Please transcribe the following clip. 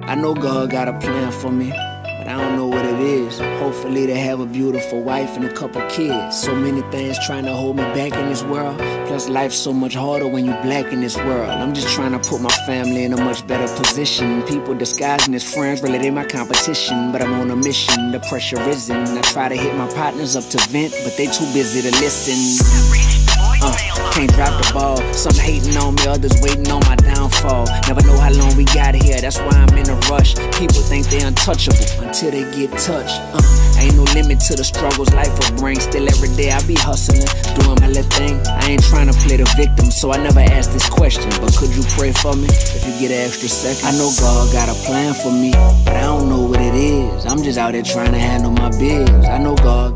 I know God got a plan for me, but I don't know what it is. Hopefully to have a beautiful wife and a couple kids. So many things trying to hold me back in this world. Plus life's so much harder when you black in this world. I'm just trying to put my family in a much better position. People disguising as friends, really they my competition. But I'm on a mission, the pressure risen. I try to hit my partners up to vent, but they too busy to listen. Can't drop the ball. Some hating on me, others waiting on my downfall. Never know how long we got here, that's why I'm in a rush. People think they untouchable until they get touched. Ain't no limit to the struggles life will bring. Still every day I be hustling, doing my little thing. I ain't trying to play the victim, so I never ask this question. But could you pray for me if you get an extra second? I know God got a plan for me, but I don't know what it is. I'm just out there trying to handle my biz. I know God